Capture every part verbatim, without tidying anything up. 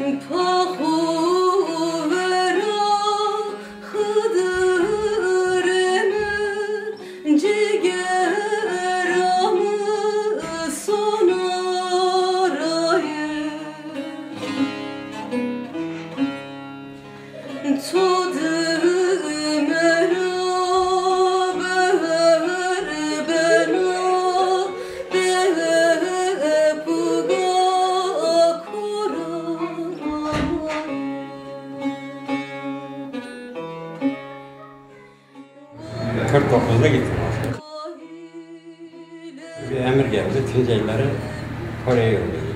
kırk dokuzda gittim aslında. Bir emir geldi, Tuncelileri Kore'ye yolladı.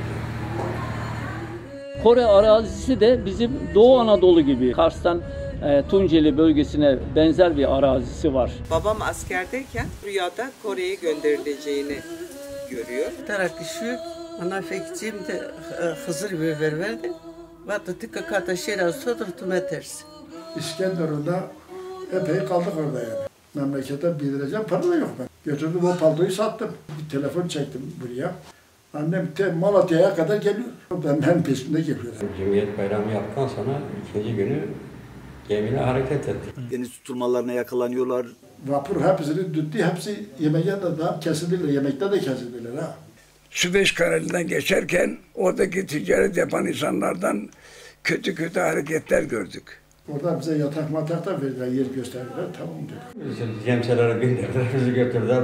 Kore arazisi de bizim Doğu Anadolu gibi Kars'tan e, Tunceli bölgesine benzer bir arazisi var. Babam askerdeyken rüyada Kore'ye gönderileceğini görüyor. Tarakışı ana fikrim de Hızır bir ververdi. Vatı tıkka kata şeyler sodurtuma tersi. İskenderun'da epey kaldık orada yani. Memlekete bildireceğim para da yok ben. Götürdüm o paltoyu sattım. Bir telefon çektim buraya. Annem te Malatya'ya kadar geliyor. Benden peşinde geliyor. Cumhuriyet Bayramı yaptıktan sonra ikinci günü gemiyle hareket ettik. Deniz tutulmalarına yakalanıyorlar. Vapur hepsini düttü, hepsi yemeğe de daha kesildiler, yemekte de kesildiler ha. Süveyş Kanalı'ndan geçerken oradaki ticaret yapan insanlardan kötü kötü hareketler gördük. Orada bize yatak matak da verdiler, yer gösterdiler, tamam dedik. Bizi cemselere bindirdiler, bizi götürdüler.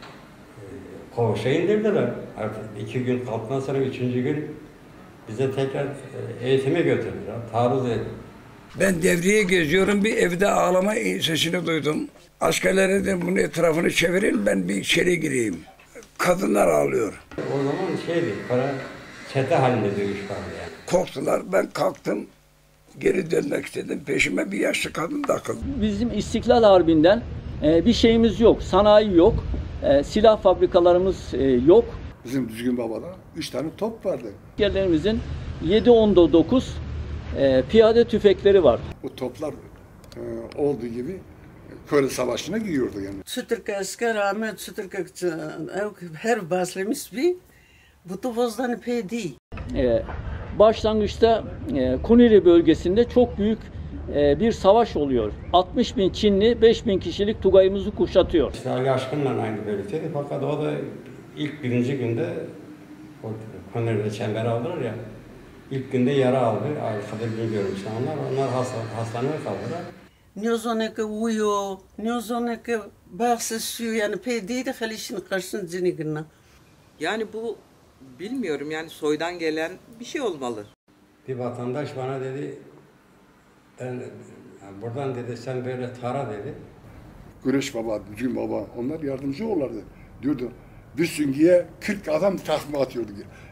Koğuşa indirdiler. Artık iki gün kalktıktan sonra üçüncü gün bize tekrar eğitime götürdüler. Taarruz edildi. Ben devriye geziyorum, bir evde ağlama sesini duydum. Askerlere dedim bunun etrafını çevirin, ben bir içeri gireyim. Kadınlar ağlıyor. O zaman şeydi, para çete halinde dövüş vardı yani. Korktular, ben kalktım. Geri dönmek istedim. Peşime bir yaşlı kadın takıldı. Bizim İstiklal Harbi'nden e, bir şeyimiz yok, sanayi yok, e, silah fabrikalarımız e, yok. Bizim Düzgün Baba'da üç tane top vardı. Askerlerimizin yedi on dokuz e, piyade tüfekleri var. O toplar e, olduğu gibi Kore Savaşı'na giyiyordu yani. Sütürk asker Ahmet Sütürk her baslemiş bir bu topozdan pey değil. E, başlangıçta e, Kuniri bölgesinde çok büyük e, bir savaş oluyor. altmış bin Çinli beş bin kişilik Tugay'ımızı kuşatıyor. İşte Ali Aşkın'la aynı bölgedeydi fakat o da ilk birinci günde o Kuniri'de çembere aldılar ya. İlk günde yara aldı. Arkada bilmiyorum işte onlar. Onlar hasta, hastaneye kaldılar. Ne zoneke uyuyor, ne zoneke bahsediyor yani pey değil de halişin karşısında zinigine. Yani bu bilmiyorum yani soydan gelen bir şey olmalı. Bir vatandaş bana dedi, ben yani buradan dedi sen böyle tara dedi. Güreş Baba, Düzgün Baba onlar yardımcı olurlardı. Diyordu bir süngüye kırk adam takma atıyordu.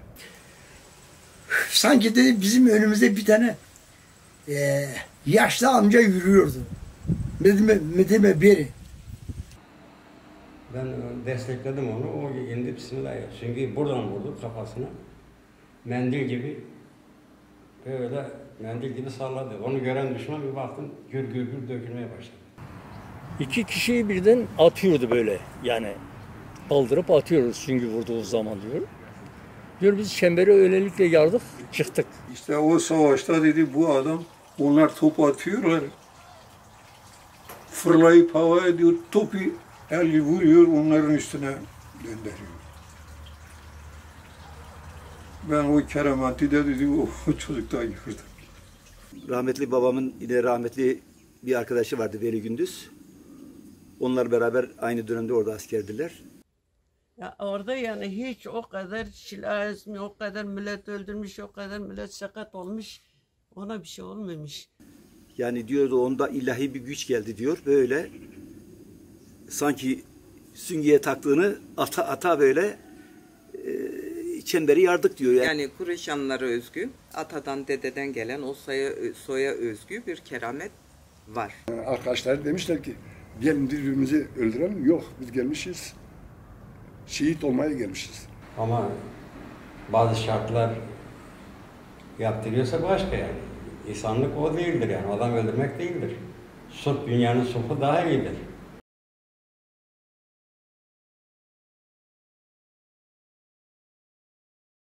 Sanki dedi bizim önümüzde bir tane e, yaşlı amca yürüyordu. Medime, medime biri. Ben destekledim onu, o indi bismillah. Çünkü buradan vurdu kafasına. Mendil gibi, böyle mendil gibi salladı. Onu gören düşman bir baktım gür gür gür dökülmeye başladı. İki kişiyi birden atıyordu böyle yani. Kaldırıp atıyoruz çünkü vurduğu zaman diyor. Diyor biz çembere öylelikle yardık, çıktık. İşte o savaşta dedi bu adam, onlar top atıyorlar. Fırlayıp havaya diyor, topu eli vuruyor, onların üstüne gönderiyor. Ben o kerameti de dedi, o çocuktan yıkırdım. Rahmetli babamın yine rahmetli bir arkadaşı vardı Veli Gündüz. Onlar beraber aynı dönemde orada askerdiler. Ya orada yani hiç o kadar silah ezmi, o kadar millet öldürmüş, o kadar millet sakat olmuş, ona bir şey olmamış. Yani diyordu onda ilahi bir güç geldi diyor böyle. Sanki süngüye taktığını ata ata böyle e, çemberi yardık diyor. Yani, yani Kureşanlara özgü, atadan dededen gelen o soya, soya özgü bir keramet var. Arkadaşlar demişler ki gelin birbirimizi öldürelim. Yok biz gelmişiz. Şehit olmaya gelmişiz. Ama bazı şartlar yaptırıyorsa başka yani. İnsanlık o değildir yani. Adam öldürmek değildir. Sulh, dünyanın sulhu daha iyidir.